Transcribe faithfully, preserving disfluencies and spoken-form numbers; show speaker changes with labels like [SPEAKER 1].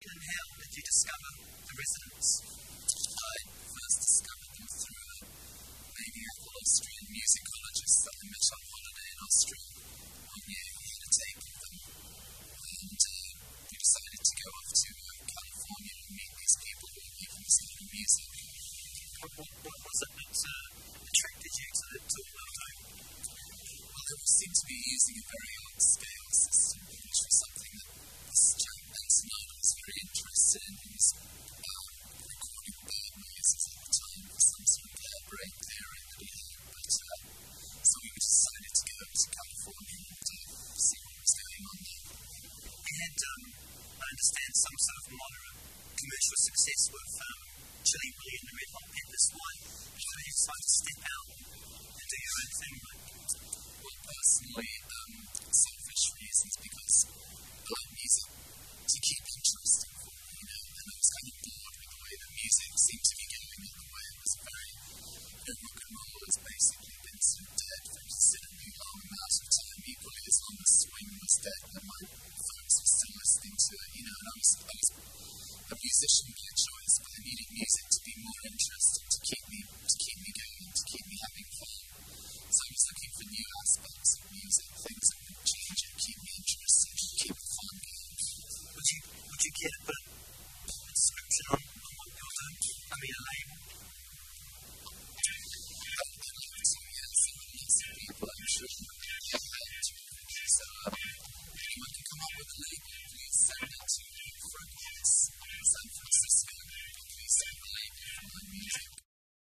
[SPEAKER 1] and how did you discover the residents?
[SPEAKER 2] I first discovered them through a maniacal Austrian musicologist that I met on holiday in Austria one year. He had a tape of them, and uh, we decided to go off to uh, California and meet these people who were making this kind of music.
[SPEAKER 1] What, what, what was it that uh, attracted you to the to the tape?
[SPEAKER 2] Well, they seemed to be using a very old scale system, which was something that this chap Benson was very interested in. He was uh, recording bird noises at the time with some sort of hair-brain theory that he had. But, uh, so we decided to go to California and uh, see what was going on there.
[SPEAKER 1] We had, um, I understand, some sort of moderate commercial success with um, Chili Willy and the Red Hot Peppers. Why did you decide to step out and do your own thing?
[SPEAKER 2] Well, personally, um, selfish reasons, because I like music to keep interesting for me, you know, and I was kind of bored with the way the music seemed to be going and the way it was very, you know, rock and roll has basically been sort of dead for a considerably long amount of time, equally as long as swing was dead, and my folks were still listening to it, you know, and I was, I was a musician by choice, but I needed music to be more interesting, to keep me, to keep me going, to keep me having fun. So I was looking for new aspects of music, things that would